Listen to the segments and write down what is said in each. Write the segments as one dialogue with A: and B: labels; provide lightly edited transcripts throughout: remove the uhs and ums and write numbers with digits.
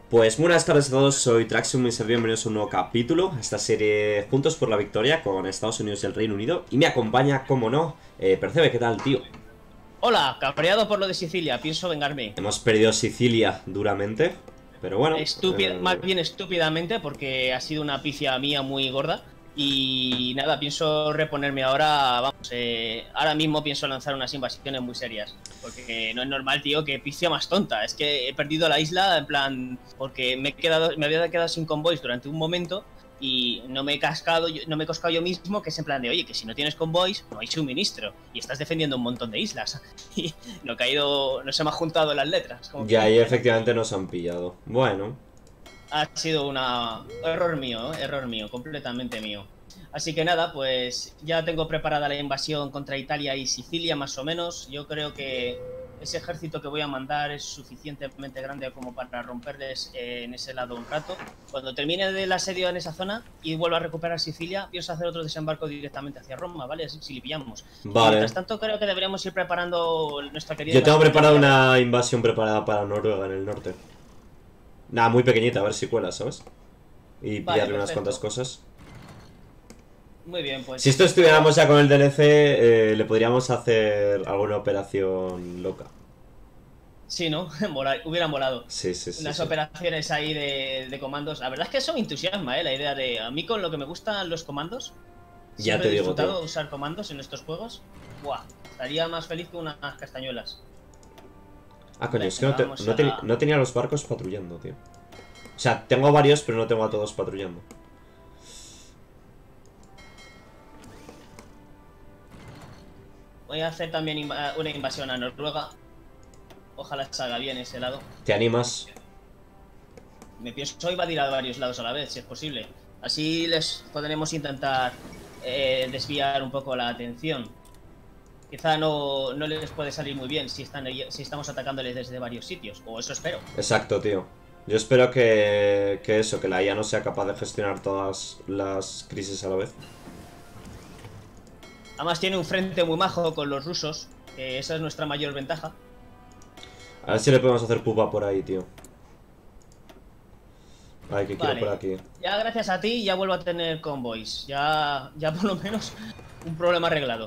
A: Pues buenas tardes a todos, soy Traxium y sean bienvenidos a un nuevo capítulo a esta serie Juntos por la Victoria con Estados Unidos y el Reino Unido. Y me acompaña, como no, Percebe, ¿qué tal, tío?
B: Hola, cabreado por lo de Sicilia, pienso vengarme.
A: Hemos perdido Sicilia duramente, pero bueno.
B: Más bien estúpidamente, porque ha sido una pifia mía muy gorda. Y nada, pienso reponerme ahora, vamos, ahora mismo pienso lanzar unas invasiones muy serias. Porque no es normal, tío, que pifia más tonta. Es que he perdido la isla, en plan, porque me había quedado sin convoys durante un momento. Y no me he cascado yo mismo, que es en plan de, oye, que si no tienes convoys, no hay suministro. Y estás defendiendo un montón de islas. Y no se me han juntado las letras.
A: Ya ahí efectivamente nos han pillado. Bueno.
B: Ha sido un error mío, completamente mío. Así que nada, pues ya tengo preparada la invasión contra Italia y Sicilia, más o menos. Yo creo que ese ejército que voy a mandar es suficientemente grande como para romperles en ese lado un rato. Cuando termine el asedio en esa zona y vuelva a recuperar Sicilia, pienso hacer otro desembarco directamente hacia Roma, ¿vale? Así si le pillamos.
A: Vale.
B: Mientras tanto, creo que deberíamos ir preparando nuestra querida...
A: Yo tengo preparada una invasión preparada para Noruega en el norte. Nada, muy pequeñita, a ver si cuela, ¿sabes? Y pillarle unas cuantas cosas.
B: Muy bien, pues...
A: Si esto estuviéramos ya con el DLC, le podríamos hacer alguna operación loca.
B: Sí, ¿no? Hubieran volado.
A: Sí.
B: Unas operaciones ahí de comandos. La verdad es que eso me entusiasma, la idea de... A mí con lo que me gustan los comandos...
A: Ya te digo,
B: he disfrutado de usar comandos en estos juegos. Buah, estaría más feliz que unas castañuelas.
A: Ah, coño, es que no tenía los barcos patrullando, tío. O sea, tengo varios, pero no tengo a todos patrullando.
B: Voy a hacer también una invasión a Noruega. Ojalá salga bien ese lado.
A: ¿Te animas?
B: Me pienso invadir a varios lados a la vez, si es posible. Así les podremos intentar desviar un poco la atención. Quizá no les puede salir muy bien si estamos atacándoles desde varios sitios, o eso espero.
A: Exacto, tío. Yo espero que la IA no sea capaz de gestionar todas las crisis a la vez.
B: Además tiene un frente muy majo con los rusos, que esa es nuestra mayor ventaja.
A: A ver si le podemos hacer pupa por ahí, tío. Ay, que quiero por aquí.
B: Ya gracias a ti ya vuelvo a tener convoys. Ya por lo menos un problema arreglado.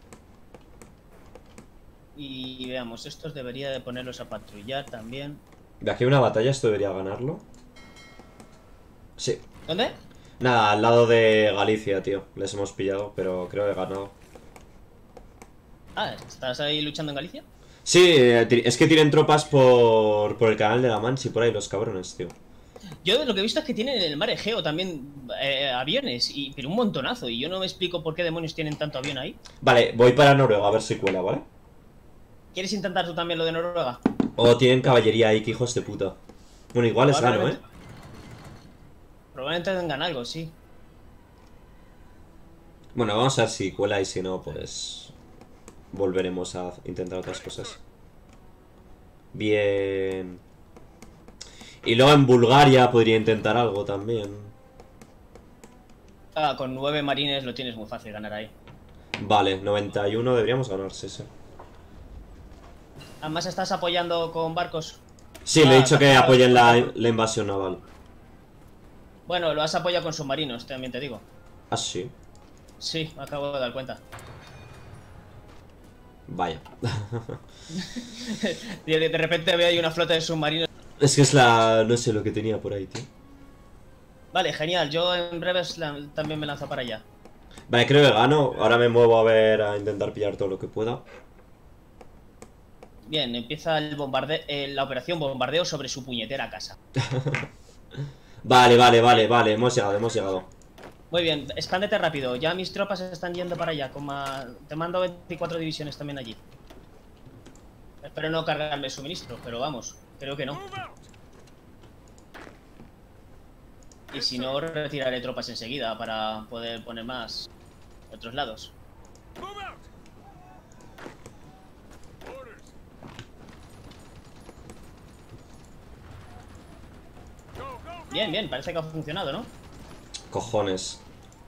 B: Y veamos, estos debería de ponerlos a patrullar también.
A: De aquí a una batalla esto debería ganarlo. Sí.
B: ¿Dónde?
A: Nada, al lado de Galicia, tío. Les hemos pillado, pero creo que he ganado.
B: Ah, ¿estás ahí luchando en Galicia?
A: Sí, es que tienen tropas por el canal de la Mancha y por ahí los cabrones, tío.
B: Yo lo que he visto es que tienen en el mar Egeo también aviones, pero un montonazo. Y yo no me explico por qué demonios tienen tanto avión ahí.
A: Vale, voy para Noruega a ver si cuela, ¿vale?
B: ¿Quieres intentar tú también lo de Noruega?
A: O tienen caballería ahí, que hijos de puta. Bueno, igual es gano, ¿eh?
B: Probablemente tengan algo, sí.
A: Bueno, vamos a ver si cuela y si no, pues... volveremos a intentar otras cosas. Bien. Y luego en Bulgaria podría intentar algo también.
B: Ah, con 9 marines lo tienes muy fácil ganar ahí.
A: Vale, 91 deberíamos ganar, sí.
B: Además estás apoyando con barcos.
A: Sí, le he dicho que apoyen la invasión naval.
B: Bueno, lo has apoyado con submarinos, también te digo.
A: ¿Ah, sí?
B: Sí, me acabo de dar cuenta.
A: Vaya.
B: De repente veo ahí una flota de submarinos.
A: Es que es la... no sé lo que tenía por ahí, tío.
B: Vale, genial. Yo en breves también me lanzo para allá.
A: Vale, creo que gano. Ahora me muevo a intentar pillar todo lo que pueda.
B: Bien, empieza la operación bombardeo sobre su puñetera casa.
A: Vale. Hemos llegado.
B: Muy bien, expándete rápido. Ya mis tropas están yendo para allá. Te mando 24 divisiones también allí. Espero no cargarme suministro, pero vamos, creo que no. Y si no, retiraré tropas enseguida para poder poner más de otros lados. Bien, parece que ha funcionado, ¿no?
A: Cojones.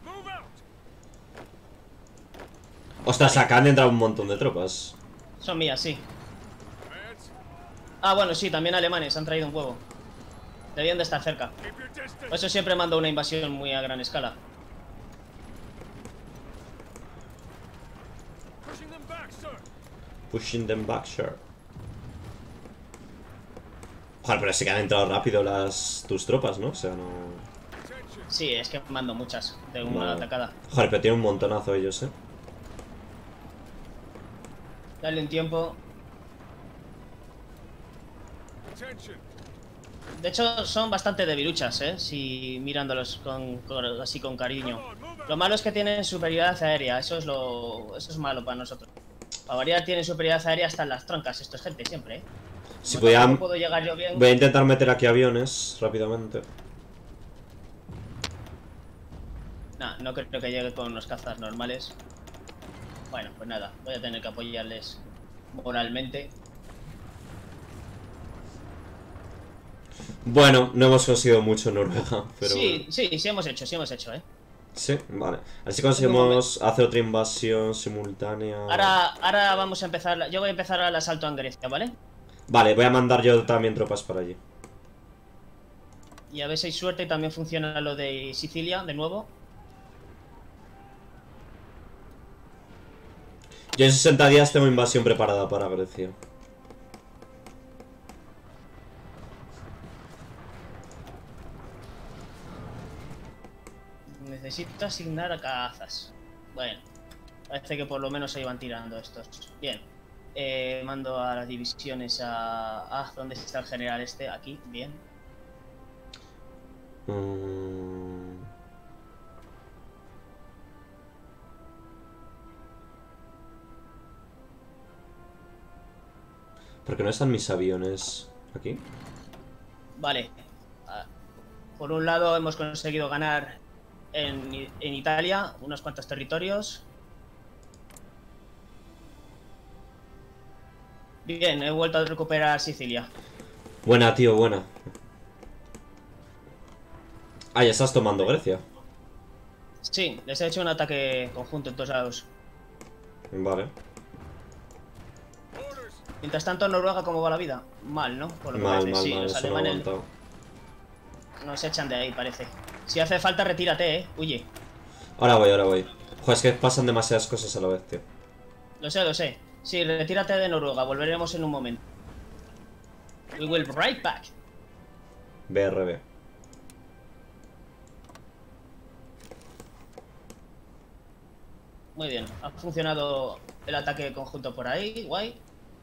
A: Ostras, acá han entrado un montón de tropas.
B: Son mías, sí. Ah, bueno, sí, también alemanes han traído un huevo. Debían de estar cerca. Por eso siempre mando una invasión muy a gran escala.
A: Pushing them back, sure. Joder, pero sí que han entrado rápido tus tropas, ¿no? O sea, no...
B: Sí, es que mando muchas de una atacada.
A: Joder, pero tiene un montonazo ellos,
B: Dale un tiempo. De hecho, son bastante debiluchas, si mirándolos así con cariño. Lo malo es que tienen superioridad aérea, eso es malo para nosotros. Para variar tienen superioridad aérea hasta en las troncas, esto es gente siempre,
A: Si podían...
B: puedo llegar yo bien.
A: Voy a intentar meter aquí aviones rápidamente.
B: Nah, no creo que llegue con los cazas normales. Bueno, pues nada, voy a tener que apoyarles moralmente.
A: Bueno, no hemos conseguido mucho en Noruega, pero...
B: Sí hemos hecho,
A: Sí, vale. Así conseguimos hacer otra invasión simultánea.
B: Ahora vamos a empezar, yo voy a empezar el asalto en Grecia, ¿vale?
A: Vale, voy a mandar yo también tropas para allí.
B: Y a ver si hay suerte y también funciona lo de Sicilia, de nuevo.
A: Yo en 60 días tengo invasión preparada para Grecia.
B: Necesito asignar a cazas. Bueno, parece que por lo menos se iban tirando estos. Bien. Mando a las divisiones a... ¿dónde está el general este? Aquí, bien.
A: ¿Por qué no están mis aviones aquí?
B: Vale. Por un lado hemos conseguido ganar en Italia unos cuantos territorios. Bien, he vuelto a recuperar Sicilia.
A: Buena, tío, buena. Ah, ya estás tomando Grecia.
B: Sí, les he hecho un ataque conjunto en todos lados.
A: Vale.
B: Mientras tanto, en Noruega, ¿cómo va la vida? Mal, ¿no? Por lo que
A: Mal,
B: parece.
A: mal,
B: Sí,
A: mal,
B: los
A: eso no he
B: alemanes
A: aguantado.
B: nos echan de ahí, parece. Si hace falta, retírate, huye.
A: Ahora voy, ahora voy. Joder, es que pasan demasiadas cosas a la vez, tío.
B: Lo sé, lo sé. Sí, retírate de Noruega, volveremos en un momento. We will be right back.
A: BRB.
B: Muy bien, ha funcionado el ataque conjunto por ahí, guay.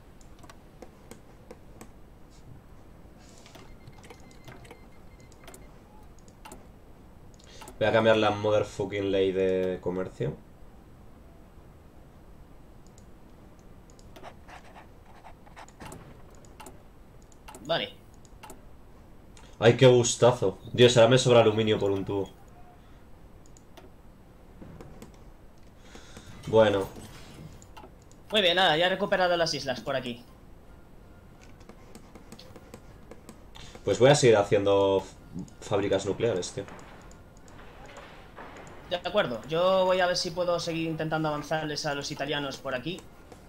A: Voy a cambiar la motherfucking ley de comercio.
B: Vale.
A: Ay, qué gustazo. Dios, ahora me sobra aluminio por un tubo. Bueno.
B: Muy bien, nada, ya he recuperado las islas por aquí.
A: Pues voy a seguir haciendo fábricas nucleares, tío.
B: De acuerdo, yo voy a ver si puedo seguir intentando avanzarles a los italianos por aquí.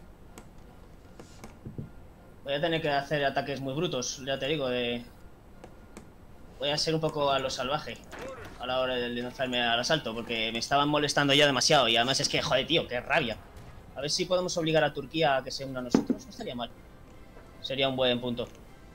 B: Voy a tener que hacer ataques muy brutos, ya te digo, voy a ser un poco a lo salvaje a la hora de lanzarme al asalto, porque me estaban molestando ya demasiado. Y además es que, joder, tío, qué rabia. A ver si podemos obligar a Turquía a que se una a nosotros. No estaría mal. Sería un buen punto.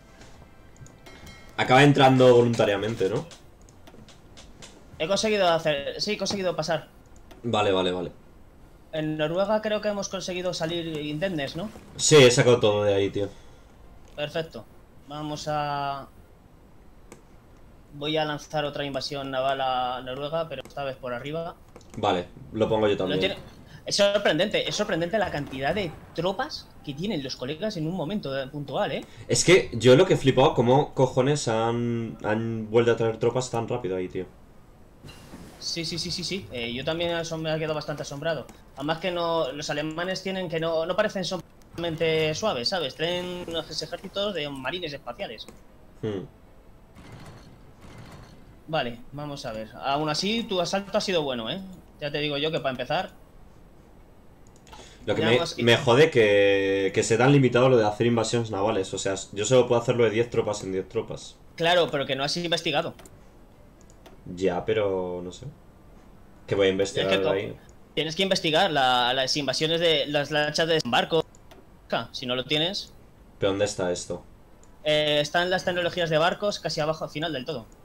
A: Acaba entrando voluntariamente, ¿no?
B: He conseguido hacer... Sí, he conseguido pasar.
A: Vale, vale, vale.
B: En Noruega creo que hemos conseguido salir indemnes, ¿no?
A: Sí, he sacado todo de ahí, tío.
B: Perfecto. Vamos a... Voy a lanzar otra invasión naval a Noruega, pero esta vez por arriba.
A: Vale, lo pongo yo también.
B: Es sorprendente la cantidad de tropas que tienen los colegas en un momento puntual, ¿eh?
A: Es que yo lo que he flipado, ¿cómo cojones han vuelto a traer tropas tan rápido ahí, tío?
B: Sí. Yo también me he quedado bastante asombrado. Además que los alemanes tienen que no parecen solamente suaves, ¿sabes? Traen unos ejércitos de marines espaciales. Vale, vamos a ver. Aún así, tu asalto ha sido bueno, ¿eh? Ya te digo yo que para empezar...
A: Lo que me jode que se tan limitado lo de hacer invasiones navales. O sea, yo solo puedo hacerlo de 10 tropas en 10 tropas.
B: Claro, pero que no has investigado.
A: Ya, pero no sé. Que voy a
B: Es
A: investigar
B: que
A: ahí.
B: tienes que investigar las invasiones de las lanchas de desembarco. Si no lo tienes,
A: ¿Pero dónde está esto?
B: están las tecnologías de barcos casi abajo al final del todo.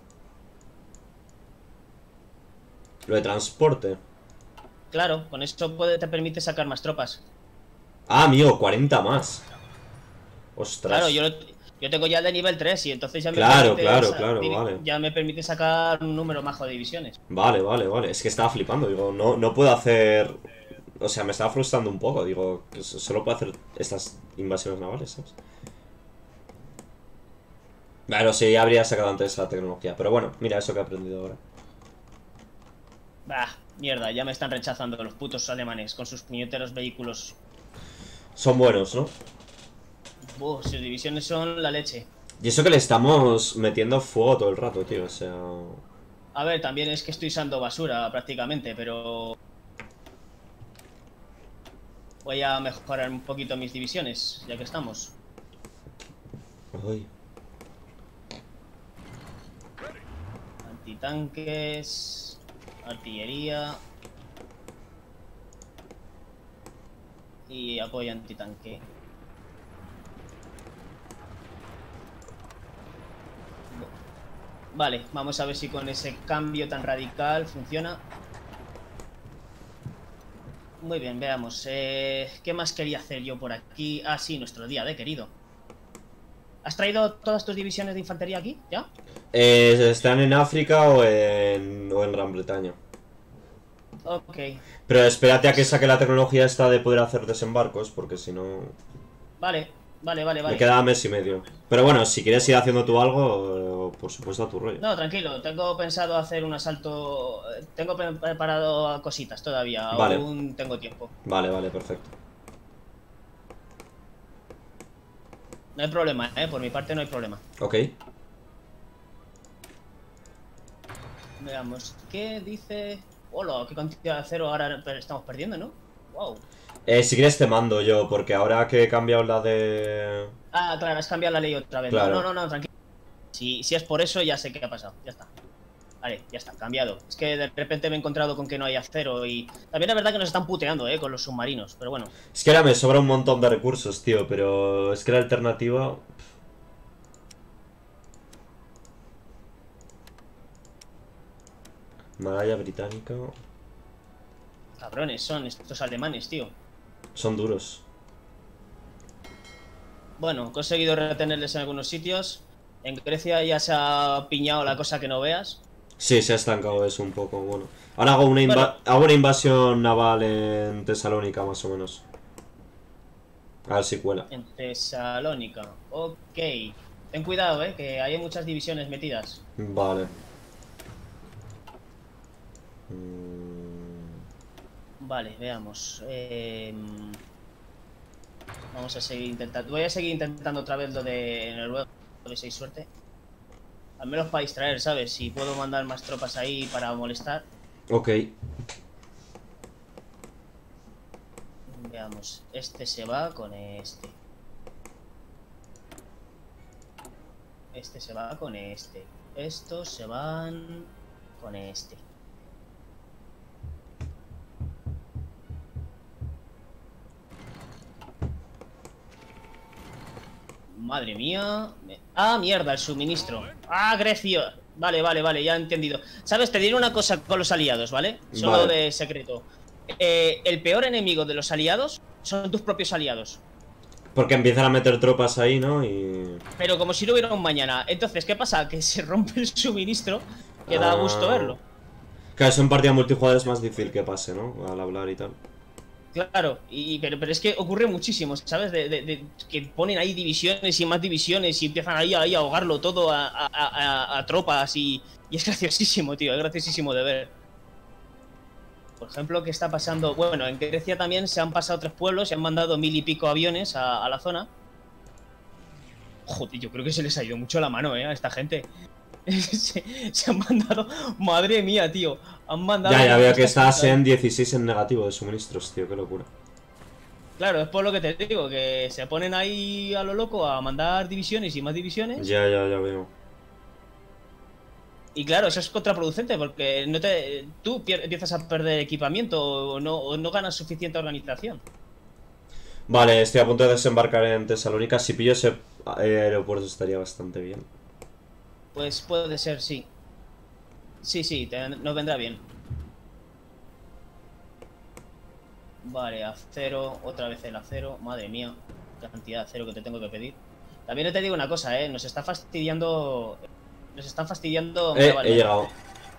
A: Lo de transporte.
B: Claro, con eso te permite sacar más tropas.
A: Ah, amigo, 40 más.
B: Claro,
A: Ostras.
B: yo tengo ya el de nivel 3 y entonces ya me
A: Claro,
B: permite,
A: claro, vale.
B: ya me permite sacar un número majo de divisiones.
A: Vale. Es que estaba flipando, digo, no puedo hacer... O sea, me estaba frustrando un poco, digo, que solo puedo hacer estas invasiones navales, ¿sabes? Claro, sí, ya habría sacado antes esa tecnología. Pero bueno, mira eso que he aprendido ahora.
B: Bah, mierda, ya me están rechazando los putos alemanes con sus puñeteros vehículos.
A: Son buenos, ¿no?
B: Sus divisiones son la leche.
A: Y eso que le estamos metiendo fuego todo el rato, tío, o sea...
B: A ver, también es que estoy usando basura prácticamente, pero... Voy a mejorar un poquito mis divisiones, ya que estamos.
A: Uy.
B: Antitanques... Artillería... Y apoyo antitanque. Vale, vamos a ver si con ese cambio tan radical funciona. Muy bien, veamos. ¿Qué más quería hacer yo por aquí? Ah, sí, nuestro día querido. ¿Has traído todas tus divisiones de infantería aquí? ¿Ya?
A: ¿Están en África o en Gran Bretaña?
B: Ok.
A: Pero espérate a que saque la tecnología esta de poder hacer desembarcos, porque si no...
B: Vale.
A: Me queda mes y medio. Pero bueno, si quieres ir haciendo tú algo, por supuesto a tu rollo.
B: No, tranquilo, tengo pensado hacer un asalto. Tengo preparado cositas todavía,
A: Vale.
B: aún tengo tiempo.
A: Vale, perfecto.
B: No hay problema, por mi parte no hay problema.
A: Ok.
B: Veamos, ¿qué dice? Hola, qué cantidad de acero ahora estamos perdiendo, ¿no? Wow.
A: Si quieres te mando yo, porque ahora que he cambiado la de...
B: Ah, claro, has cambiado la ley otra vez.
A: Claro.
B: No, tranquilo. Si es por eso, ya sé qué ha pasado. Ya está. Vale, ya está, cambiado. Es que de repente me he encontrado con que no hay acero y... También es verdad que nos están puteando, con los submarinos, pero bueno.
A: Es que ahora me sobra un montón de recursos, tío, pero es que la alternativa... Malaya británica...
B: Cabrones son estos alemanes, tío.
A: Son duros.
B: Bueno, he conseguido retenerles en algunos sitios. En Grecia ya se ha piñado la cosa que no veas.
A: Sí, se ha estancado eso un poco, bueno. Ahora hago hago una invasión naval en Tesalónica, más o menos. A ver si cuela.
B: En Tesalónica. Ok. Ten cuidado, que hay muchas divisiones metidas.
A: Vale.
B: Vale, veamos. Vamos a seguir intentando. Voy a seguir intentando otra vez lo de Noruega. A ver si hay suerte. Al menos para distraer, ¿sabes? Si puedo mandar más tropas ahí para molestar.
A: Ok.
B: Veamos. Este se va con este. Este se va con este. Estos se van con este. Madre mía. Ah, mierda, el suministro. Ah, Grecia. Vale, ya he entendido. ¿Sabes? Te diré una cosa con los aliados, ¿vale? Solo
A: Vale.
B: de secreto. El peor enemigo de los aliados son tus propios aliados.
A: Porque empiezan a meter tropas ahí, ¿no? Y...
B: Pero como si no hubiera un mañana. Entonces, ¿qué pasa? Que se rompe el suministro. Que da gusto verlo.
A: Claro, eso en partida multijugador es más difícil que pase, ¿no? Al hablar y tal.
B: Claro, pero es que ocurre muchísimo, ¿sabes? Que ponen ahí divisiones y más divisiones y empiezan ahí a ahogarlo todo a tropas y es graciosísimo, tío, es graciosísimo de ver. Por ejemplo, ¿qué está pasando? Bueno, en Grecia también se han pasado 3 pueblos y han mandado 1000 y pico aviones a la zona. Joder, yo creo que se les ha ido mucho la mano, a esta gente. se han mandado... Madre mía, tío. Han mandado...
A: Ya veo que estás en 16 en negativo de suministros, tío, qué locura.
B: Claro, es por lo que te digo, que se ponen ahí a lo loco a mandar divisiones y más divisiones.
A: Ya veo.
B: Y claro, eso es contraproducente porque tú empiezas a perder equipamiento o no ganas suficiente organización.
A: Vale, estoy a punto de desembarcar en Tesalónica. Si pillo ese aeropuerto estaría bastante bien.
B: Pues puede ser, sí. Sí, nos vendrá bien. Vale, acero, otra vez el acero. Madre mía, cantidad de acero que te tengo que pedir. También te digo una cosa, nos está fastidiando. Nos están fastidiando. Mira, vale,
A: He llegado.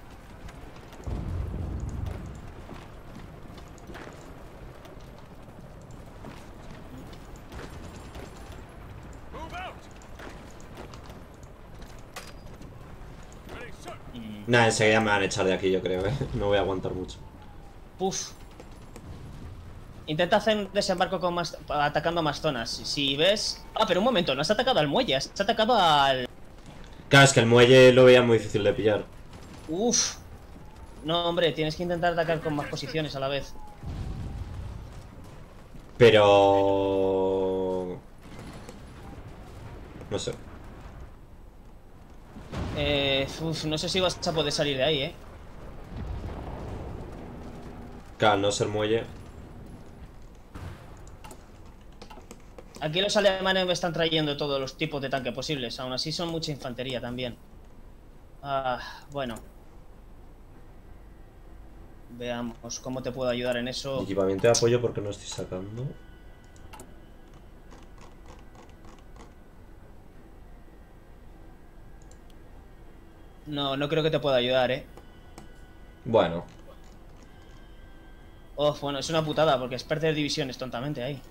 A: Nada, enseguida me van a echar de aquí, yo creo, No voy a aguantar mucho.
B: Uf. Intenta hacer un desembarco con atacando más zonas. Si ves... Ah, pero un momento, no has atacado al muelle, has atacado al...
A: Claro, es que el muelle lo veía muy difícil de pillar.
B: Uf. No, hombre, tienes que intentar atacar con más posiciones a la vez.
A: Pero... no sé.
B: No sé si vas a poder salir de ahí,
A: Claro, no es el muelle.
B: Aquí los alemanes me están trayendo todos los tipos de tanque posibles. Aún así son mucha infantería también. Bueno. Veamos cómo te puedo ayudar en eso.
A: Equipamiento de apoyo porque no estoy sacando.
B: No creo que te pueda ayudar,
A: Bueno.
B: Oh, bueno, es una putada porque es perder divisiones tontamente ahí.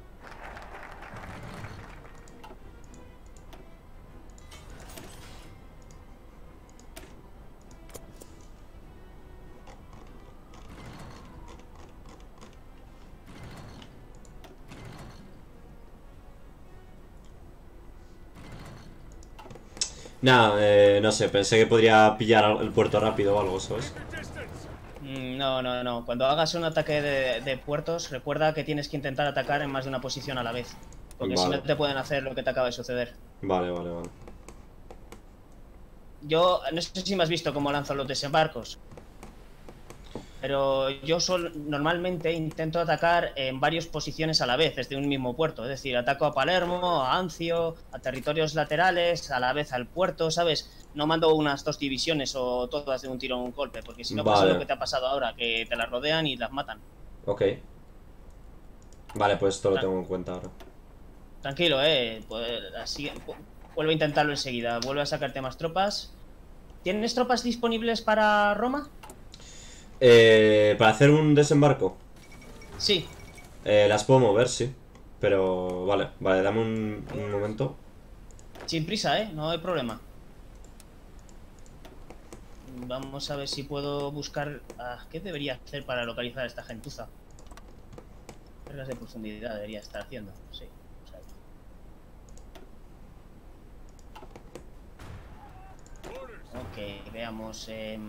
A: Nada, no sé, pensé que podría pillar el puerto rápido o algo, ¿sabes?
B: No. Cuando hagas un ataque de puertos, recuerda que tienes que intentar atacar en más de una posición a la vez. Porque si no te pueden hacer lo que te acaba de suceder.
A: Vale.
B: Yo no sé si me has visto cómo lanzo los desembarcos. Pero yo normalmente intento atacar en varias posiciones a la vez, desde un mismo puerto. Es decir, ataco a Palermo, a Anzio, a territorios laterales, a la vez al puerto, ¿sabes? No mando unas 2 divisiones o todas de un tiro o un golpe, porque si no pasa lo que te ha pasado ahora, que te las rodean y las matan.
A: Ok. Vale, pues esto lo tengo en cuenta ahora.
B: Tranquilo, pues así, vuelve a intentarlo enseguida. Vuelve a sacarte más tropas. ¿Tienes tropas disponibles para Roma?
A: Para hacer un desembarco.
B: Sí.
A: Las puedo mover, sí. Pero vale, dame un momento.
B: Sin prisa, no hay problema. Vamos a ver si puedo buscar... ¿qué debería hacer para localizar a esta gentuza? Cargas de profundidad debería estar haciendo, sí. Ok, veamos...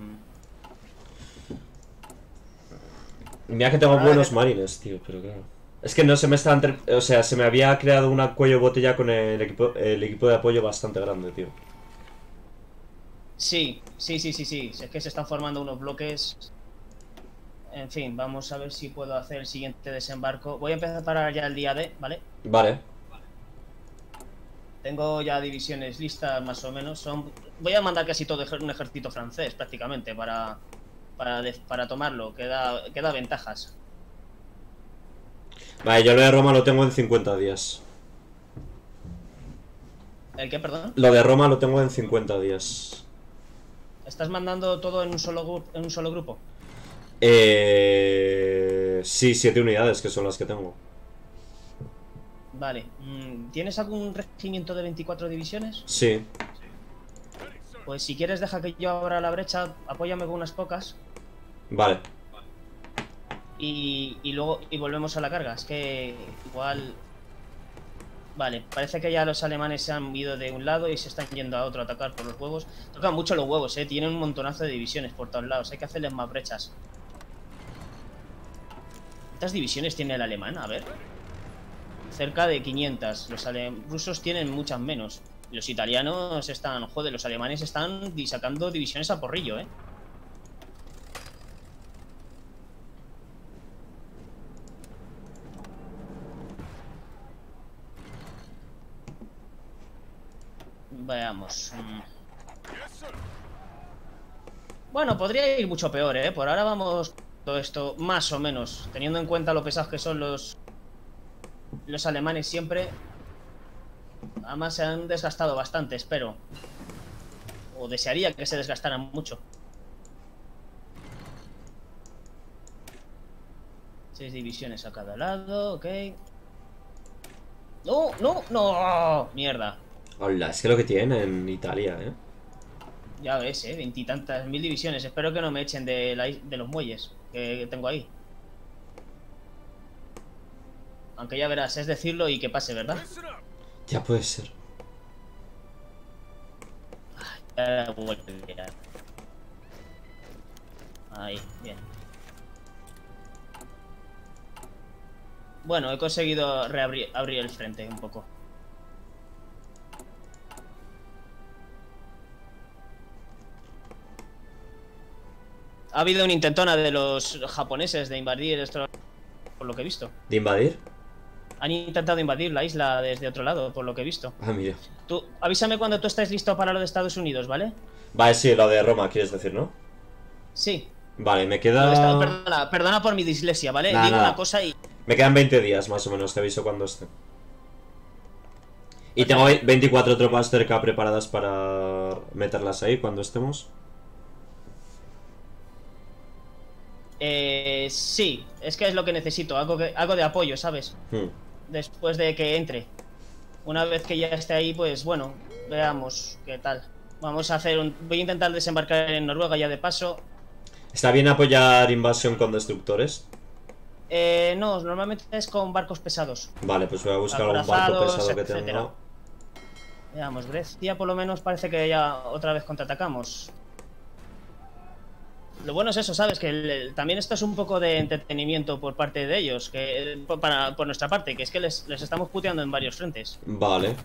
A: Mira que tengo buenos marines, tío, pero claro. Es que no se me está... O sea, se me había creado un cuello botella con el equipo de apoyo bastante grande, tío.
B: Sí. Es que se están formando unos bloques. En fin, vamos a ver si puedo hacer el siguiente desembarco. Voy a empezar para ya el día D, ¿vale?
A: Vale.
B: Tengo ya divisiones listas más o menos. Voy a mandar casi todo un ejército francés prácticamente para tomarlo. Queda ventajas.
A: Vale, yo lo de Roma lo tengo en 50 días.
B: ¿El qué, perdón?
A: Lo de Roma lo tengo en 50 días.
B: ¿Estás mandando todo en un solo grupo?
A: Sí, 7 unidades, que son las que tengo.
B: Vale. ¿Tienes algún regimiento de 24 divisiones?
A: Sí.
B: Pues si quieres deja que yo abra la brecha, apóyame con unas pocas.
A: Vale.
B: Y luego volvemos a la carga. Es que igual... Vale, parece que ya los alemanes se han ido de un lado y se están yendo a otro a atacar por los huevos. Tocan mucho los huevos, tienen un montonazo de divisiones por todos lados. Hay que hacerles más brechas. ¿Cuántas divisiones tiene el alemán? A ver. Cerca de 500. Los rusos tienen muchas menos. Los italianos están, joder, los alemanes están sacando divisiones a porrillo, ¿eh? Veamos. Bueno, podría ir mucho peor, ¿eh? Por ahora vamos todo esto más o menos, teniendo en cuenta lo pesados que son los alemanes siempre. Además se han desgastado bastante, espero. O desearía que se desgastaran mucho. 6 divisiones a cada lado, ok. ¡No, no, no! Mierda.
A: Hola, es que lo que tienen en Italia, ¿eh?
B: Ya ves, 20 y tantas mil divisiones. Espero que no me echen de los muelles que tengo ahí. Aunque ya verás, es decirlo y que pase, ¿verdad?
A: Ya puede ser.
B: Ya vuelve a mirar. Ahí, bien. Bueno, he conseguido abrir el frente un poco. Ha habido una intentona de los japoneses de invadir esto, por lo que he visto.
A: ¿De invadir?
B: Han intentado invadir la isla desde otro lado, por lo que he visto.
A: Ah, mira.
B: Tú, avísame cuando tú estés listo para lo de Estados Unidos, ¿vale?
A: Vale, sí, lo de Roma, quieres decir, ¿no?
B: Sí.
A: Vale, me queda...
B: Perdona por mi dislexia, ¿vale?
A: Nada,
B: Digo
A: nada.
B: una cosa y...
A: Me quedan 20 días, más o menos, te aviso cuando esté. Y tengo 24 tropas cerca preparadas para meterlas ahí cuando estemos.
B: Sí, es que es lo que necesito, algo de apoyo, ¿sabes? Después de que entre. Una vez que ya esté ahí, pues bueno, veamos qué tal. Vamos a hacer voy a intentar desembarcar en Noruega ya de paso.
A: ¿Está bien apoyar invasión con destructores?
B: No, normalmente es con barcos pesados.
A: Vale, pues voy a buscar algún barco pesado que tenga.
B: Veamos, Grecia por lo menos parece que ya otra vez contraatacamos. Lo bueno es eso, ¿sabes? Que también esto es un poco de entretenimiento por parte de ellos, que por nuestra parte, que es que les estamos puteando en varios frentes.
A: Vale.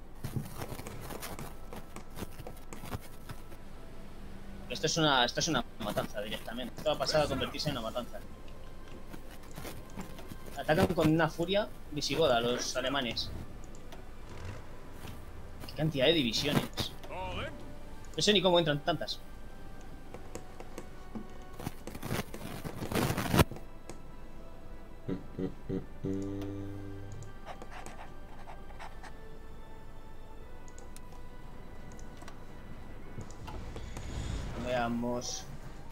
B: Esto es una matanza directamente. Esto va a pasar a convertirse en una matanza. Atacan con una furia visigoda los alemanes. Qué cantidad de divisiones. No sé ni cómo entran tantas. Veamos.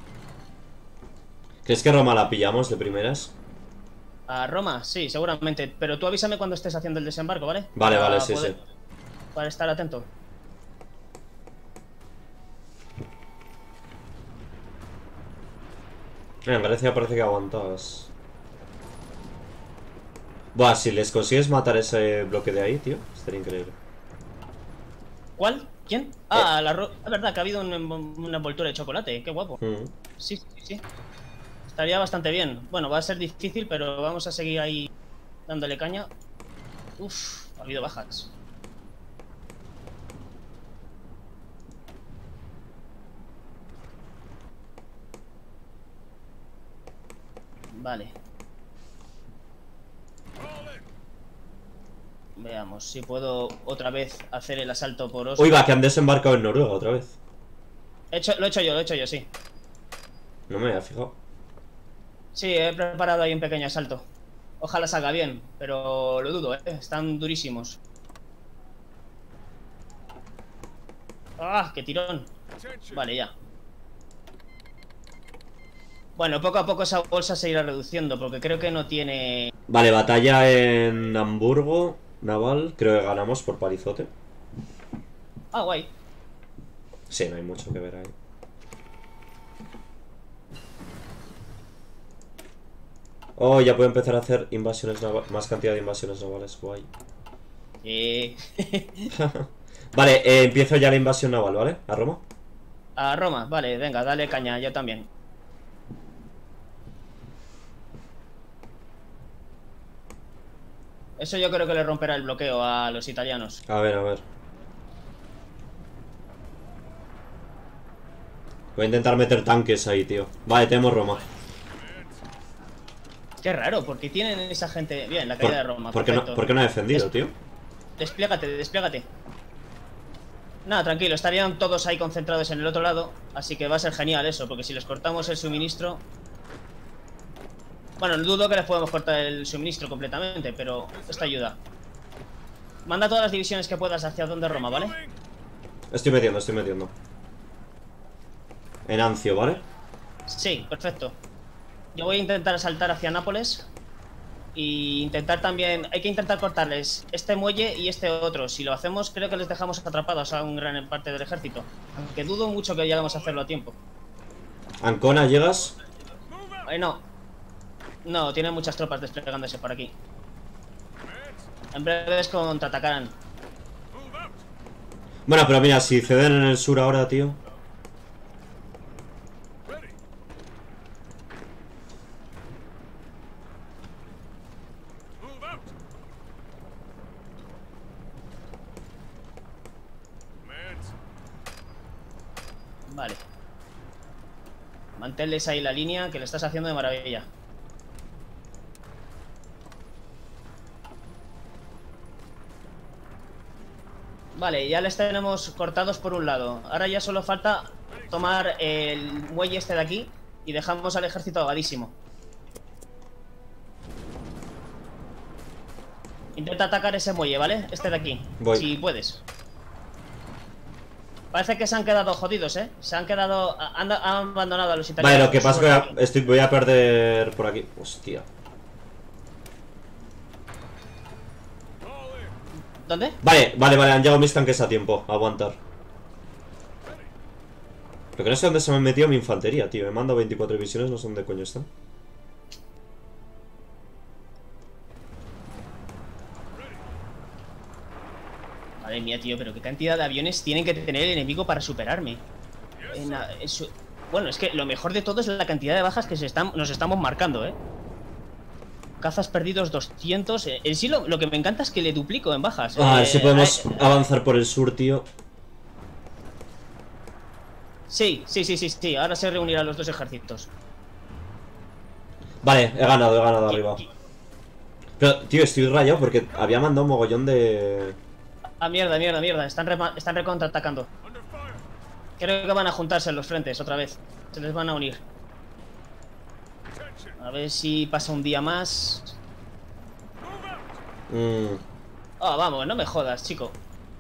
A: ¿Crees que Roma la pillamos de primeras?
B: A Roma, sí, seguramente. Pero tú avísame cuando estés haciendo el desembarco, ¿vale?
A: Vale, vale, sí, sí.
B: Para estar atento.
A: En Grecia parece que aguantas. Buah, si les consigues matar ese bloque de ahí, tío, estaría increíble.
B: ¿Cuál? ¿Quién? Ah, es verdad que ha habido una envoltura de chocolate. Qué guapo. Sí, sí, sí. Estaría bastante bien. Bueno, va a ser difícil, pero vamos a seguir ahí dándole caña. Uf, ha habido bajas. Vale. Veamos si puedo otra vez hacer el asalto por Oslo.
A: Uy, va, que han desembarcado en Noruega otra vez.
B: Lo he hecho yo, sí.
A: No me había fijado.
B: Sí, he preparado ahí un pequeño asalto. Ojalá salga bien, pero lo dudo, están durísimos. ¡Ah, qué tirón! Vale, ya. Bueno, poco a poco esa bolsa se irá reduciendo, porque creo que no tiene...
A: Vale, batalla en Hamburgo, naval. Creo que ganamos por palizote.
B: Ah, guay.
A: Sí, no hay mucho que ver ahí. Oh, ya puedo empezar a hacer invasiones navales. Más cantidad de invasiones navales, guay. Vale, empiezo ya la invasión naval, ¿vale? ¿A Roma?
B: A Roma, vale, venga, dale caña, yo también. Eso yo creo que le romperá el bloqueo a los italianos.
A: A ver, a ver. Voy a intentar meter tanques ahí, tío. Vale, tenemos Roma.
B: Qué raro, porque tienen esa gente... Bien, la caída de Roma,
A: ¿Por qué no he defendido, tío?
B: Despliégate, despliégate. Nada, tranquilo, estarían todos ahí concentrados en el otro lado. Así que va a ser genial eso, porque si les cortamos el suministro... Bueno, dudo que les podamos cortar el suministro completamente, pero esto ayuda. Manda todas las divisiones que puedas hacia donde Roma, ¿vale?
A: Estoy metiendo. En Ancio, ¿vale?
B: Sí, perfecto. Yo voy a intentar asaltar hacia Nápoles. Y intentar también... Hay que intentar cortarles este muelle y este otro. Si lo hacemos, creo que les dejamos atrapados a un gran parte del ejército. Aunque dudo mucho que lleguemos a hacerlo a tiempo.
A: Ancona, ¿llegas?
B: No. No, tienen muchas tropas desplegándose por aquí. En breves contraatacarán.
A: Bueno, pero mira, si ceden en el sur ahora, tío.
B: Vale. Manténles ahí la línea, que lo estás haciendo de maravilla. Vale, ya les tenemos cortados por un lado. Ahora ya solo falta tomar el muelle este de aquí y dejamos al ejército ahogadísimo. Intenta atacar ese muelle, ¿vale? Este de aquí.
A: Voy.
B: Si puedes. Parece que se han quedado jodidos, ¿eh? Se han quedado... Han abandonado a los italianos.
A: Vale, lo que pasa es que voy a perder por aquí. Hostia.
B: ¿Dónde?
A: Vale, han llegado mis tanques a tiempo. A aguantar. Lo que no sé dónde se me ha metido mi infantería, tío. Me mando 24 divisiones, no sé dónde coño están.
B: Madre mía, tío, pero qué cantidad de aviones tienen que tener el enemigo para superarme. Bueno, es que lo mejor de todo es la cantidad de bajas que nos estamos marcando, ¿eh? Cazas perdidos 200. En sí lo que me encanta es que le duplico en bajas.
A: A ver si podemos avanzar por el sur, tío.
B: Sí. Ahora se reunirán los dos ejércitos.
A: Vale, he ganado arriba. Pero, tío, estoy rayado porque había mandado un mogollón de...
B: Ah, mierda. Están recontraatacando. Creo que van a juntarse en los frentes otra vez. Se les van a unir. A ver si pasa un día más. Vamos, no me jodas, chico.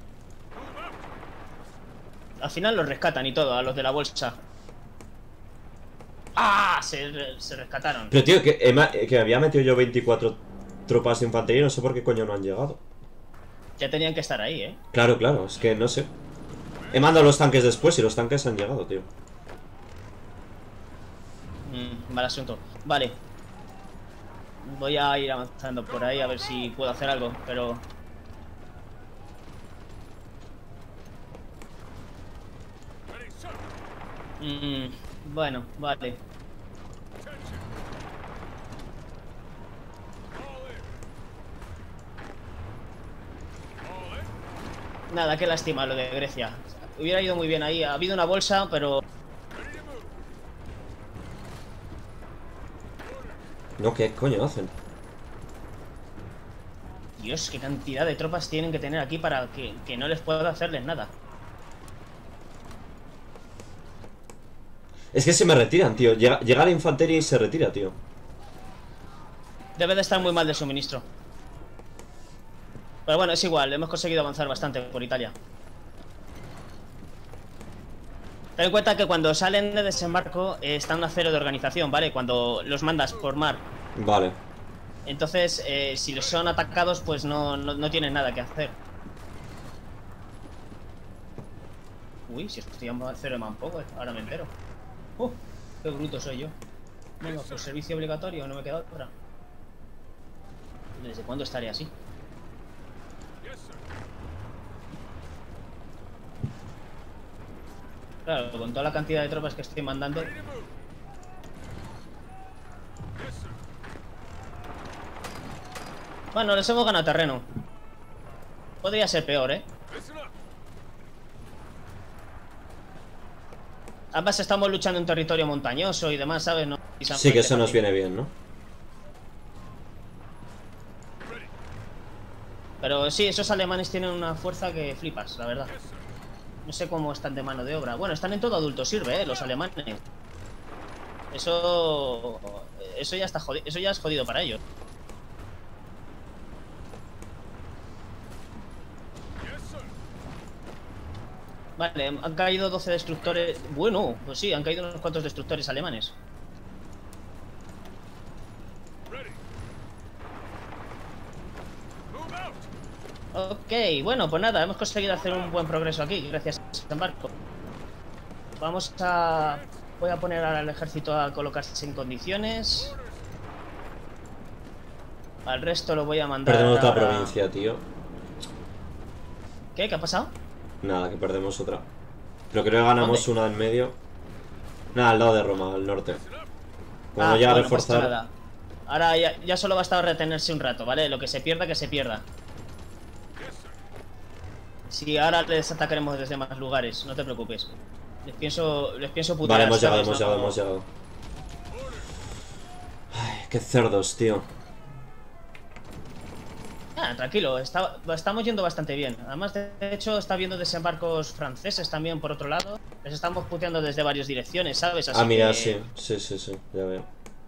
B: Al final los rescatan y todo, a los de la bolsa. Se rescataron.
A: Pero, tío, que había metido yo 24 tropas de infantería y no sé por qué coño no han llegado.
B: Ya tenían que estar ahí, ¿eh?
A: Claro, es que no sé. He mandado los tanques después y los tanques han llegado, tío.
B: Mal asunto. Vale. Voy a ir avanzando por ahí a ver si puedo hacer algo, pero... bueno, vale. Nada, qué lástima lo de Grecia. Hubiera ido muy bien ahí. Ha habido una bolsa, pero...
A: No, ¿qué coño hacen?
B: Dios, qué cantidad de tropas tienen que tener aquí para que no les pueda hacerles nada.
A: Es que se me retiran, tío. Llega la infantería y se retira, tío.
B: Debe de estar muy mal de suministro. Pero bueno, es igual. Hemos conseguido avanzar bastante por Italia. Ten en cuenta que cuando salen de desembarco están a cero de organización, ¿vale? Cuando los mandas por mar.
A: Vale.
B: Entonces, si los son atacados, pues no tienen nada que hacer. Uy, si estoy a cero de manpoco, ahora me entero. Qué bruto soy yo. Venga, pues servicio obligatorio, no me queda otra. ¿Desde cuándo estaré así? Claro, con toda la cantidad de tropas que estoy mandando. Bueno, les hemos ganado terreno. Podría ser peor, ¿eh? Ambas estamos luchando en territorio montañoso y demás, ¿sabes? No,
A: sí, que eso nos viene bien, ¿no?
B: Pero sí, esos alemanes tienen una fuerza que flipas, la verdad. No sé cómo están de mano de obra. Bueno, están en todo adulto sirve, los alemanes. Eso ya está jodido, eso ya es jodido para ellos. Vale, han caído 12 destructores. Bueno, pues sí, han caído unos cuantos destructores alemanes. Ok, bueno, pues nada, hemos conseguido hacer un buen progreso aquí, gracias a este barco. Vamos a... Voy a poner al ejército a colocarse en condiciones. Al resto lo voy a mandar.
A: Perdemos otra
B: ahora...
A: provincia, tío.
B: ¿Qué? ¿Qué ha pasado?
A: Nada, que perdemos otra. Pero creo que ganamos
B: ¿Dónde?
A: una en medio. Nada, al lado de Roma, al norte. Cuando
B: Ah,
A: ya a
B: bueno, pues
A: reforzar.
B: nada. Ahora ya solo basta retenerse un rato, ¿vale? Lo que se pierda, que se pierda. Sí, ahora les atacaremos desde más lugares, no te preocupes. Les pienso putear.
A: Vale, hemos llegado,
B: ¿sabes?
A: hemos
B: No,
A: llegado, hemos llegado. Ay, qué cerdos, tío.
B: Ah, tranquilo, estamos yendo bastante bien. Además, de hecho, está habiendo desembarcos franceses también por otro lado. Les estamos puteando desde varias direcciones, ¿sabes? Así
A: Mira,
B: que...
A: sí, ya veo.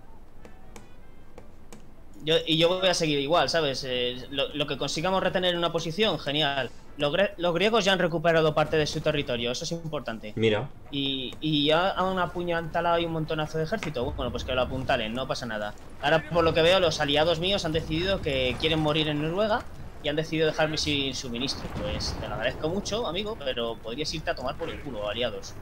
B: Yo voy a seguir igual, ¿sabes? Lo que consigamos retener en una posición, genial. Los griegos ya han recuperado parte de su territorio, eso es importante.
A: Mira.
B: Y ya han apuñalado ahí un montonazo de ejército. Bueno, pues que lo apuntalen, no pasa nada. Ahora, por lo que veo, los aliados míos han decidido que quieren morir en Noruega y han decidido dejarme sin suministro. Pues te lo agradezco mucho, amigo, pero podrías irte a tomar por el culo, aliados.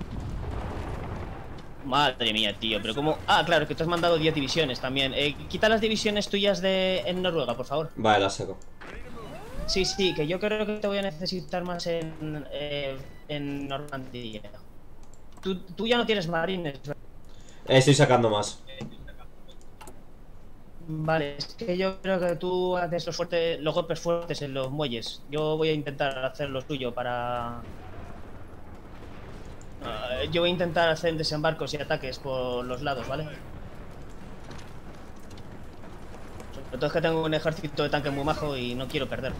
B: Madre mía, tío, pero cómo... Ah, claro, que tú has mandado 10 divisiones también. Quita las divisiones tuyas en Noruega, por favor.
A: Vale, la saco.
B: Sí, que yo creo que te voy a necesitar más en Normandía. Tú ya no tienes marines, ¿verdad?
A: Estoy sacando más.
B: Vale, es que yo creo que tú haces los golpes fuertes en los muelles. Yo voy a intentar hacer lo suyo para... yo voy a intentar hacer desembarcos y ataques por los lados, ¿vale? Sobre todo es que tengo un ejército de tanques muy majo y no quiero perder.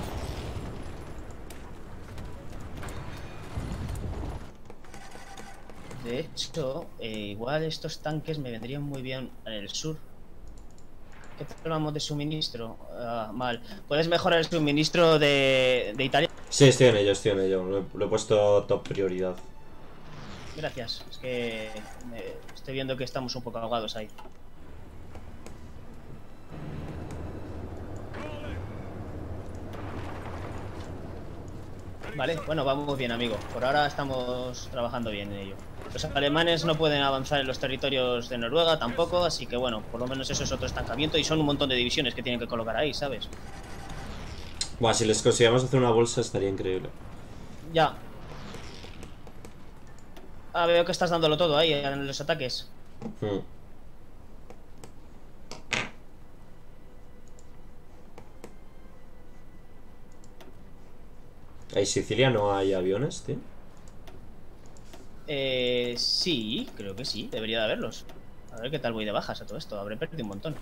B: De hecho, igual estos tanques me vendrían muy bien en el sur. ¿Qué tal vamos de suministro? Mal. ¿Puedes mejorar el suministro de Italia?
A: Sí, estoy en ello. Lo he puesto top prioridad.
B: Gracias. Es que estoy viendo que estamos un poco ahogados ahí. Vale, bueno, vamos bien, amigo. Por ahora estamos trabajando bien en ello. Los alemanes no pueden avanzar en los territorios de Noruega tampoco, así que bueno, por lo menos eso es otro estancamiento y son un montón de divisiones que tienen que colocar ahí, ¿sabes?
A: Buah, si les consiguiéramos hacer una bolsa estaría increíble.
B: Ya. Ah, veo que estás dándolo todo ahí en los ataques.
A: ¿En Sicilia no hay aviones, tío?
B: Sí, creo que sí, debería de haberlos. A ver qué tal voy de bajas a todo esto, habré perdido un montón.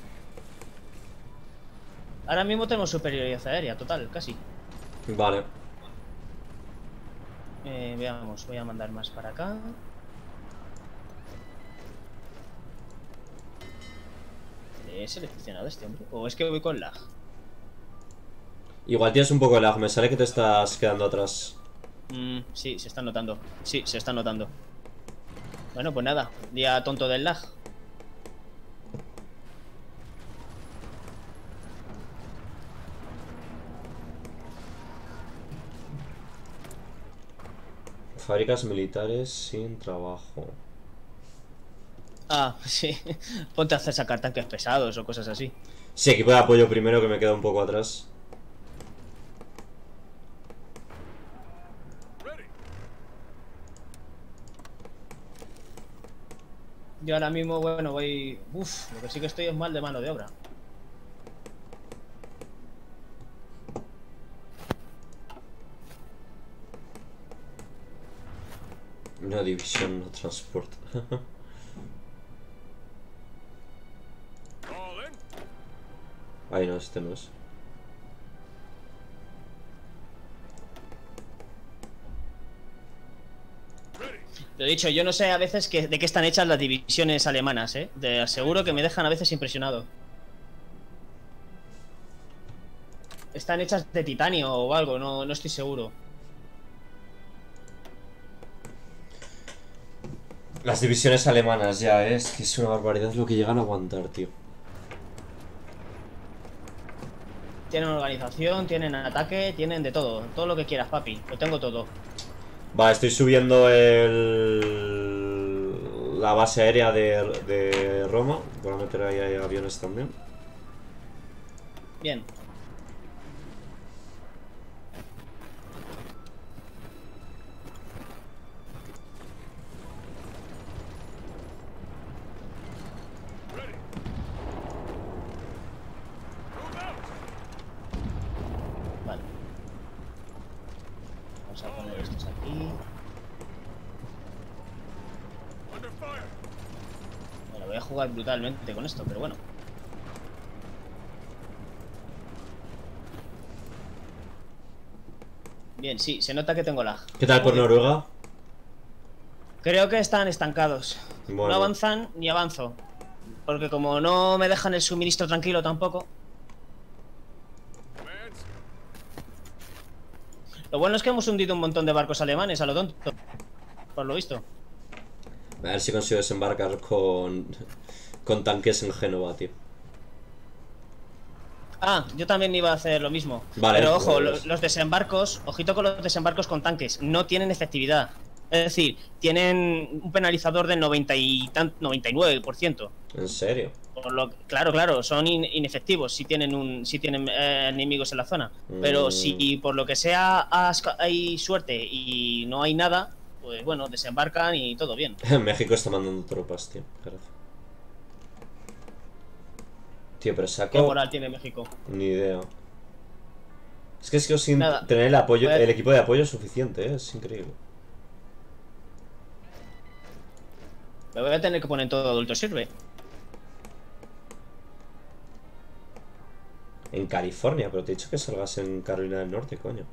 B: Ahora mismo tenemos superioridad aérea, total, casi.
A: Vale.
B: Veamos, voy a mandar más para acá. ¿He seleccionado este hombre? ¿O es que voy con lag?
A: Igual tienes un poco de lag, me sale que te estás quedando atrás.
B: Sí, se está notando. Sí, se está notando. Bueno, pues nada, día tonto del lag.
A: Fábricas militares sin trabajo.
B: Ah, sí. Ponte a hacer sacar tanques pesados o cosas así.
A: Sí, equipo de apoyo primero, que me queda un poco atrás.
B: Yo ahora mismo, bueno, voy... Uf, lo que sí que estoy es mal de mano de obra.
A: No, división, no transporte. Ay, no, este no es.
B: Lo he dicho, yo no sé a veces de qué están hechas las divisiones alemanas, Te aseguro que me dejan a veces impresionado. Están hechas de titanio o algo, no estoy seguro.
A: Las divisiones alemanas ya, es que es una barbaridad lo que llegan a aguantar, tío.
B: Tienen organización, tienen ataque, tienen de todo. Todo lo que quieras, papi. Lo tengo todo.
A: Va, estoy subiendo la base aérea de Roma. Voy a meter ahí aviones también.
B: Bien. Vale. Vamos a poner estos aquí. Bueno, voy a jugar brutalmente con esto, pero bueno. Bien, sí, se nota que tengo lag.
A: ¿Qué tal por Noruega?
B: Creo que están estancados.
A: Bueno.
B: No avanzan ni avanzo. Porque como no me dejan el suministro tranquilo tampoco. Lo bueno es que hemos hundido un montón de barcos alemanes, a lo tonto. Por lo visto.
A: A ver si consigo desembarcar con tanques en Génova, tío.
B: Ah, yo también iba a hacer lo mismo.
A: Vale,
B: pero ojo,
A: pues...
B: los desembarcos, ojito con los desembarcos con tanques, no tienen efectividad. Es decir, tienen un penalizador del 99%.
A: ¿En serio?
B: Claro, son inefectivos si tienen enemigos en la zona. Pero si por lo que sea hay suerte y no hay nada, pues bueno, desembarcan y todo bien.
A: México está mandando tropas, tío. Gracias. Tío, pero saco...
B: ¿Qué moral tiene México?
A: Ni idea. Es que sigo sin
B: Nada.
A: tener el apoyo, el equipo de apoyo suficiente, ¿eh? Es increíble.
B: Me voy a tener que poner todo adulto sirve.
A: En California, pero te he dicho que salgas en Carolina del Norte, coño.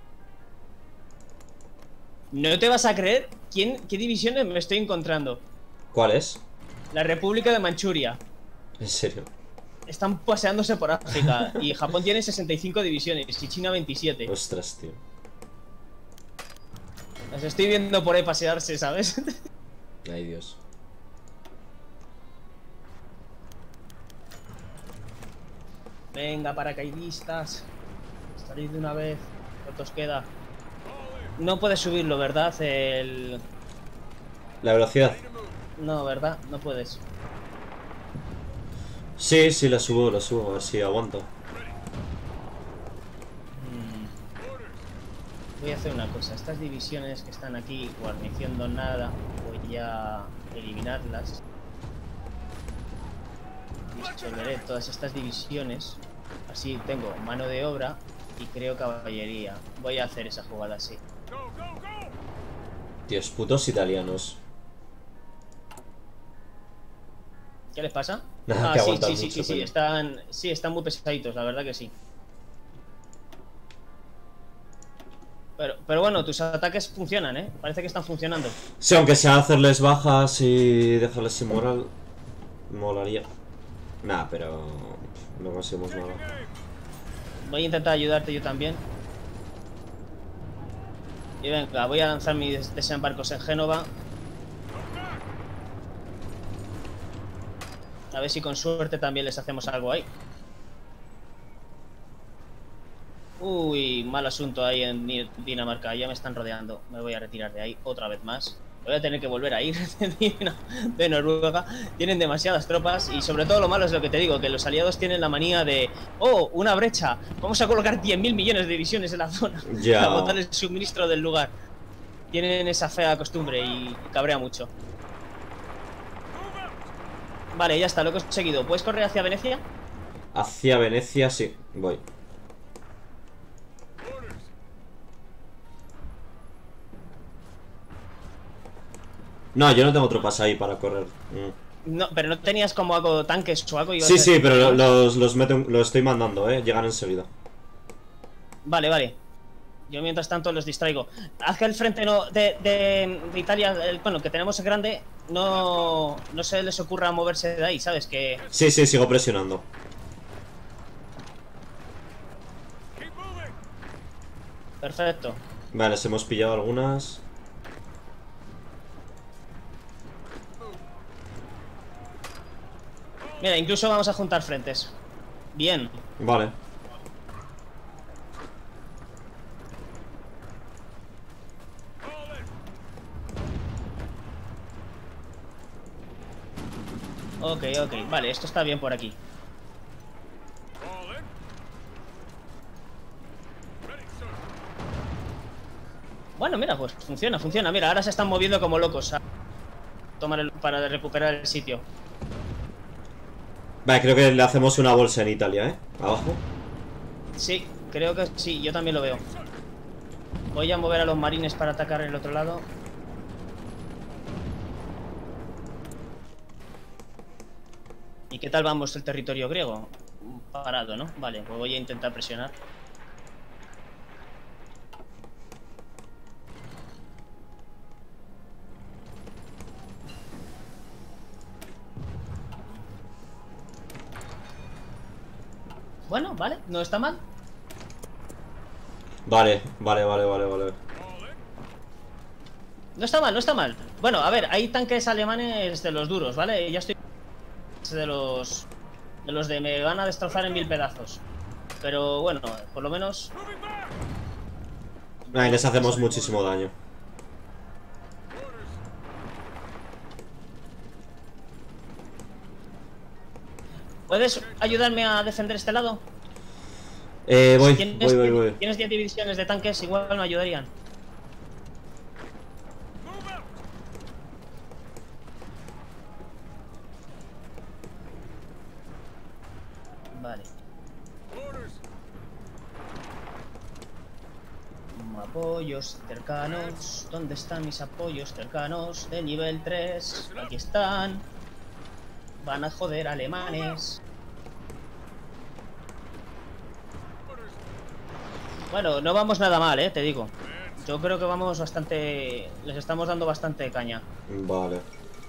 B: No te vas a creer qué divisiones me estoy encontrando.
A: ¿Cuál es?
B: La República de Manchuria.
A: ¿En serio?
B: Están paseándose por África. Y Japón tiene 65 divisiones y China 27.
A: Ostras, tío.
B: Las estoy viendo por ahí pasearse, ¿sabes?
A: Ay, Dios.
B: Venga, paracaidistas. Salid de una vez. ¿Cuánto os queda? No puedes subirlo, ¿verdad?
A: La velocidad.
B: No, ¿verdad? No puedes.
A: Sí, sí, la subo, a ver si aguanto.
B: Voy a hacer una cosa. Estas divisiones que están aquí guarneciendo nada, voy a eliminarlas. Disolveré todas estas divisiones. Así tengo mano de obra y creo caballería. Voy a hacer esa jugada así.
A: Tíos, putos italianos.
B: ¿Qué les pasa?
A: Nada, que
B: sí,
A: aguantan
B: sí,
A: mucho,
B: sí, están muy pesaditos, la verdad que sí. Pero bueno, tus ataques funcionan, ¿eh? Parece que están funcionando.
A: Sí, aunque sea hacerles bajas y dejarles sin moral, molaría. Nah, pero no conseguimos nada.
B: Voy a intentar ayudarte yo también. Y venga, voy a lanzar mis desembarcos en Génova. A ver si con suerte también les hacemos algo ahí. Uy, mal asunto ahí en Dinamarca. Ya me están rodeando. Me voy a retirar de ahí otra vez más. Voy a tener que volver a ir de Noruega. Tienen demasiadas tropas. Y sobre todo lo malo es lo que te digo, que los aliados tienen la manía de... ¡Oh, una brecha! Vamos a colocar 10.000 millones de divisiones en la zona.
A: Ya.
B: Para botar el suministro del lugar. Tienen esa fea costumbre y cabrea mucho. Vale, ya está, lo he conseguido. ¿Puedes correr hacia Venecia?
A: Hacia Venecia, sí, voy. No, yo no tengo tropas ahí para correr.
B: No, pero no tenías como algo tanques o algo.
A: Sí, sí, pero los estoy mandando, llegan enseguida.
B: Vale, vale. Yo mientras tanto los distraigo. Haz que el frente no de Italia, bueno, que tenemos es grande, no se les ocurra moverse de ahí, ¿sabes? Que...
A: Sí, sí, sigo presionando.
B: Perfecto.
A: Vale, les hemos pillado algunas.
B: Mira, incluso vamos a juntar frentes. Bien.
A: Vale.
B: Ok, ok. Vale, esto está bien por aquí. Bueno, mira, pues funciona, funciona. Mira, ahora se están moviendo como locos a tomar para recuperar el sitio.
A: Vale, creo que le hacemos una bolsa en Italia, abajo.
B: Sí, creo que sí, yo también lo veo. Voy a mover a los marines para atacar el otro lado. ¿Y qué tal vamos el territorio griego? Parado, ¿no? Vale, pues voy a intentar presionar. Bueno, vale, no está mal.
A: Vale, vale, vale, vale, vale.
B: No está mal, no está mal. Bueno, a ver, hay tanques alemanes de los duros, ¿vale? Ya estoy... de los de me van a destrozar en 1000 pedazos. Pero bueno, por lo menos...
A: Ahí les hacemos muchísimo daño.
B: ¿Puedes ayudarme a defender este lado?
A: Voy,
B: ¿Tienes,
A: voy.
B: Tienes 10 divisiones de tanques, igual me ayudarían. Vale. Apoyos cercanos. ¿Dónde están mis apoyos cercanos? De nivel 3. Aquí están. Van a joder alemanes. Bueno, no vamos nada mal, te digo. Yo creo que vamos bastante... Les estamos dando bastante caña.
A: Vale.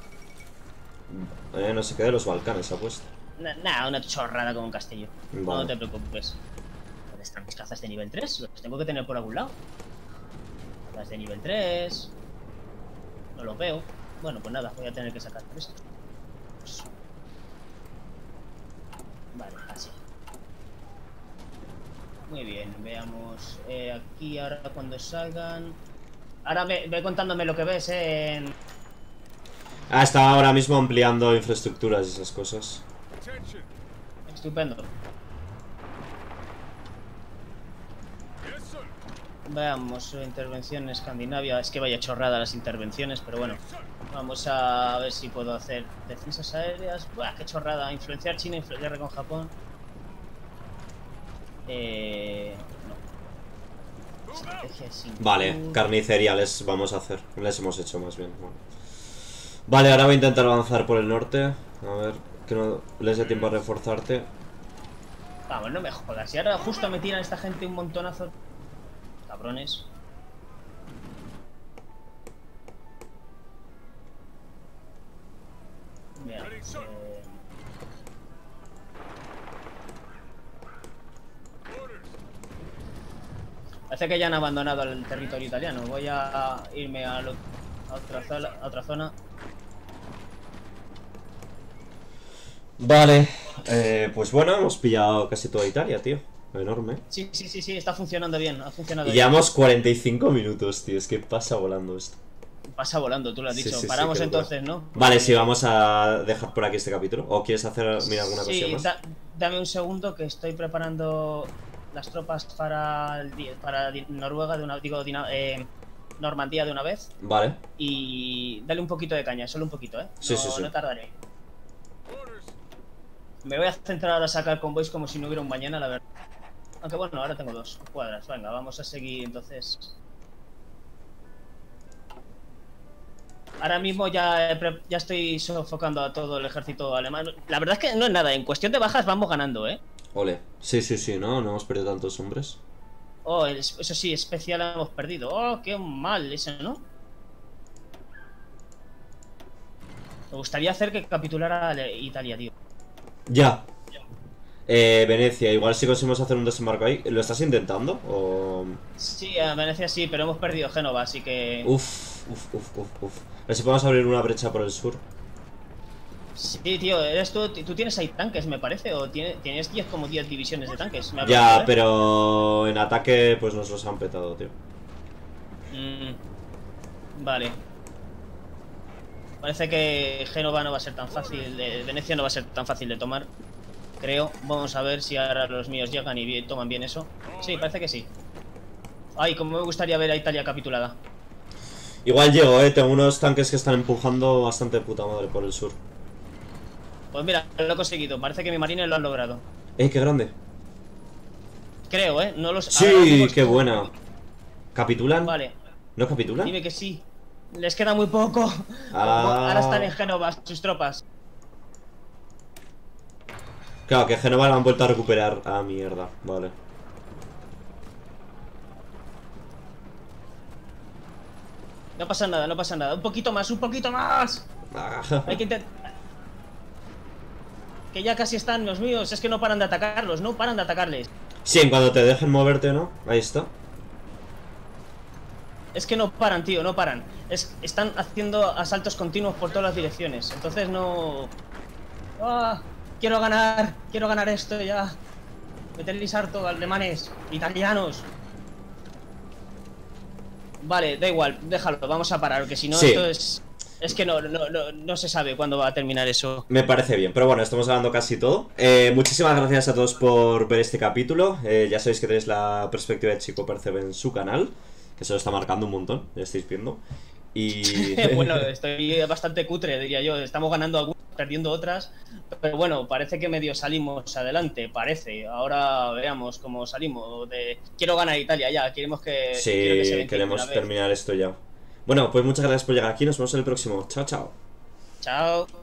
A: No sé qué de los Balcanes ha puesto.
B: Nah, una chorrada como un castillo.
A: Vale.
B: No te preocupes. ¿Dónde están mis cazas de nivel 3? Los tengo que tener por algún lado. Las de nivel 3. No lo veo. Bueno, pues nada, voy a tener que sacar esto. Vale, así. Muy bien, veamos aquí ahora cuando salgan. Ahora ve contándome lo que ves en...
A: Está ahora mismo ampliando infraestructuras y esas cosas.
B: Estupendo. Veamos, intervención en Escandinavia. Es que vaya chorrada las intervenciones, pero bueno. Vamos a ver si puedo hacer defensas aéreas. Buah, qué chorrada. Influenciar China, guerra con Japón. No. Estrategia sin...
A: Vale, carnicería les vamos a hacer. Les hemos hecho más bien. Vale, ahora voy a intentar avanzar por el norte. A ver, que no les dé tiempo a reforzarte.
B: Vamos, no me jodas. Si ahora justo me tiran esta gente un montonazo. Cabrones. Mira, parece que ya han abandonado el territorio italiano. Voy a irme a otra zona.
A: Vale, pues bueno, hemos pillado casi toda Italia, tío. Enorme.
B: Sí, está funcionando bien. Ha funcionado
A: Y
B: bien.
A: llevamos 45 minutos, tío. Es que pasa volando esto.
B: Pasa volando, tú lo has dicho.
A: Sí,
B: Paramos
A: qué
B: entonces,
A: locura.
B: ¿no?
A: Vale, sí, vamos a dejar por aquí este capítulo. ¿O quieres hacer, mira, alguna cosa más?
B: Dame un segundo que estoy preparando las tropas para Noruega de una... Normandía de una vez.
A: Vale.
B: Y dale un poquito de caña, solo un poquito,
A: Sí.
B: No tardaré. Me voy a centrar ahora a sacar convoys como si no hubiera un mañana, la verdad. Aunque bueno, ahora tengo 2 cuadras. Venga, vamos a seguir entonces. Ahora mismo ya estoy sofocando a todo el ejército alemán. La verdad es que no es nada, en cuestión de bajas vamos ganando, ¿eh?
A: Ole. Sí, sí, sí, no hemos perdido tantos hombres.
B: Oh, eso sí, especial hemos perdido. Oh, qué mal ese, ¿no? Me gustaría hacer que capitulara Italia, tío.
A: Ya. Venecia, igual si conseguimos hacer un desembarco ahí. ¿Lo estás intentando? O...
B: Sí, a Venecia sí, pero hemos perdido Génova, así que...
A: Uf. A ver si podemos abrir una brecha por el sur.
B: Sí, tío, tú tienes ahí tanques, me parece, o tienes 10 divisiones de tanques.
A: Ya, pero en ataque pues nos los han petado, tío.
B: Vale. Parece que Génova no va a ser tan fácil, Venecia no va a ser tan fácil de tomar. Creo. Vamos a ver si ahora los míos llegan y toman bien eso. Sí, parece que sí. Ay, como me gustaría ver a Italia capitulada.
A: Igual llego, tengo unos tanques que están empujando bastante de puta madre por el sur.
B: Pues mira, lo he conseguido. Parece que mi marines lo han logrado.
A: Qué grande.
B: Creo, no los...
A: Sí, qué buena. ¿Capitulan?
B: Vale.
A: ¿No capitulan?
B: Dime que sí. Les queda muy poco. Ahora están en Génova sus tropas.
A: Claro, que Génova la han vuelto a recuperar. Ah, mierda, vale.
B: No pasa nada, no pasa nada. Un poquito más, un poquito más. Hay que intentar... Que ya casi están los míos. Es que no paran de atacarlos, no paran de atacarles.
A: Sí, en cuanto te dejen moverte, ¿no? Ahí está.
B: Es que no paran, tío, no paran. Están haciendo asaltos continuos por todas las direcciones. Entonces no... ¡Ah! Quiero ganar esto ya. Me tenéis harto, alemanes, italianos. Vale, da igual, déjalo, vamos a parar, que si no,
A: sí.
B: Esto es que no se sabe cuándo va a terminar eso.
A: Me parece bien, pero bueno, estamos hablando casi todo. Muchísimas gracias a todos por ver este capítulo. Ya sabéis que tenéis la perspectiva de Chico Percebe en su canal, que se lo está marcando un montón, ya estáis viendo. Y...
B: Bueno, estoy bastante cutre, diría yo. Estamos ganando algunas, perdiendo otras. Pero bueno, parece que medio salimos adelante, parece. Ahora veamos cómo salimos. Quiero ganar Italia ya, queremos que...
A: Sí, queremos terminar esto ya. Bueno, pues muchas gracias por llegar aquí. Nos vemos en el próximo. Chao, chao.
B: Chao.